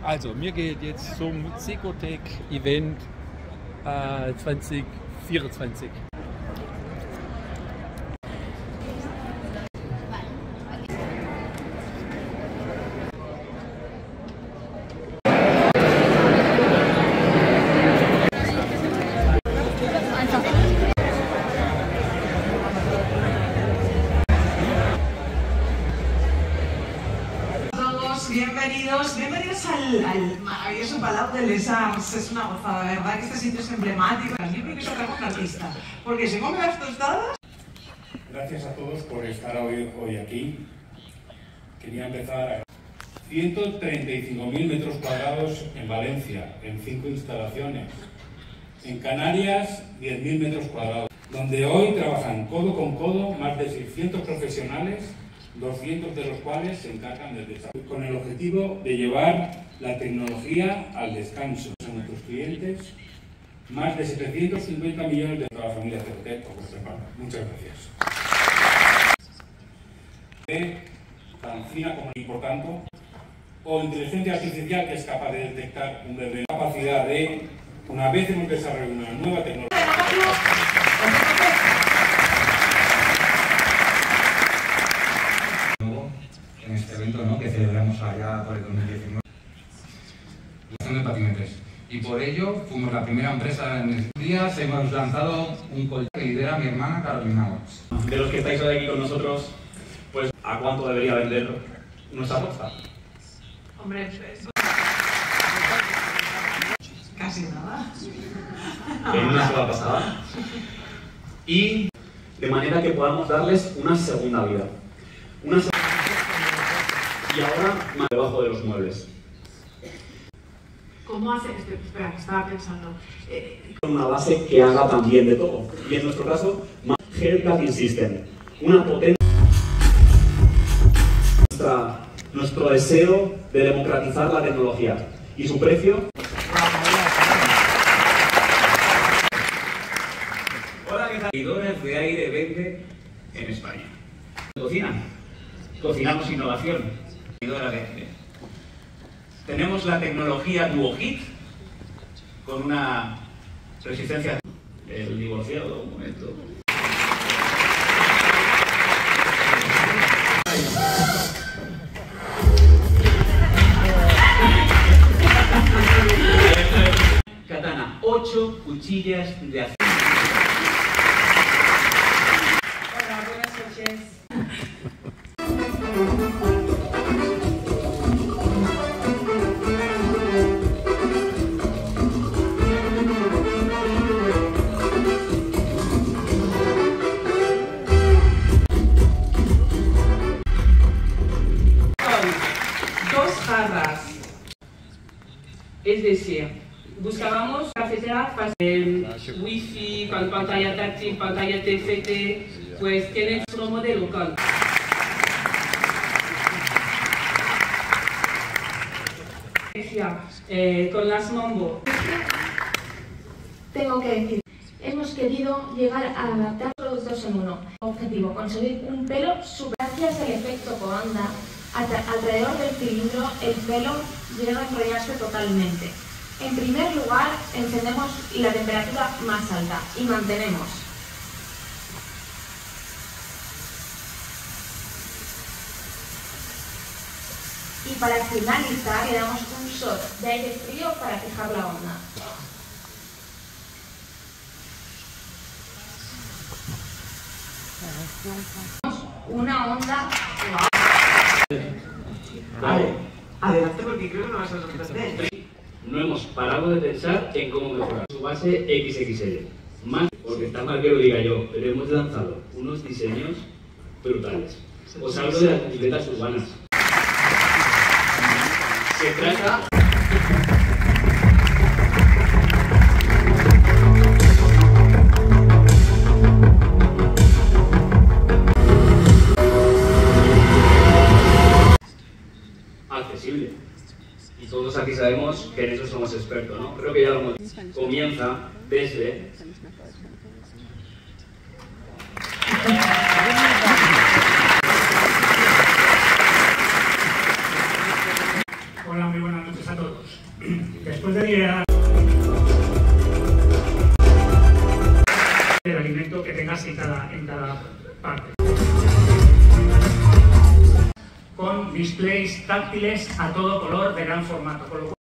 Also, mir geht jetzt zum Secotec-Event 2024. Bienvenidos al maravilloso Palau de Les Arts. Es una gozada, la verdad que este sitio es emblemático. Yo creo que se trajo un artista, porque se come las tostadas. Gracias a todos por estar hoy aquí. Quería empezar a 135.000 metros cuadrados en Valencia, en 5 instalaciones. En Canarias, 10.000 metros cuadrados, donde hoy trabajan codo con codo más de 600 profesionales, 200 de los cuales se encargan del desarrollo, con el objetivo de llevar la tecnología al descanso a nuestros clientes. Más de 750 millones de toda la familia Certec por vuestra parte. Muchas gracias. Tan fina como importante, o inteligencia artificial que es capaz de detectar un bebé. Capacidad de, una vez hemos desarrollado una nueva tecnología. En este evento, ¿no?, que celebramos allá por el 2019, de patinetes. Y por ello fuimos la primera empresa en estos días. Hemos lanzado un collar que lidera mi hermana Carolina. De los que estáis hoy aquí con nosotros, pues ¿a cuánto debería vender nuestra apuesta? Hombre, casi nada. En una sola pasada. Y de manera que podamos darles una segunda vida. Y ahora más debajo de los muebles. ¿Cómo hace? Espera, que estaba pensando. Una base que haga también de todo. Y en nuestro caso, Gel Plating System. Una potencia. Nuestro deseo de democratizar la tecnología. Y su precio. Hola, ¿qué tal? Medidores de aire vende en España. Cocina. Cocinamos innovación. Tenemos la tecnología DuoHeat con una resistencia. El divorciado, un momento. Katana, 8 cuchillas de acero. Hola, buenas noches. Es decir, buscábamos cafetera fácil, wifi, con pantalla táctil, pantalla TFT, pues tiene otro modelo con las Mambo. Tengo que decir, hemos querido llegar a adaptar productos en uno. Objetivo, conseguir un pelo super. Gracias al efecto Coanda, alrededor del cilindro el pelo llega a enrollarse totalmente. En primer lugar, encendemos la temperatura más alta y mantenemos. Y para finalizar, le damos un shot de aire frío para fijar la onda. Una onda. Adelante, porque creo que no vas a sorprender. No hemos parado de pensar en cómo mejorar su base XXL. Más, porque está mal que lo diga yo, pero hemos lanzado unos diseños brutales. Os hablo de las bicicletas urbanas. Se trata... accesible. Y todos aquí sabemos que en eso somos expertos, ¿no? Creo que ya lo hemos... Comienza desde... Hola, muy buenas buenas noches a todos. Después de liderar el alimento que tengas en cada parte, con displays táctiles a todo color de gran formato,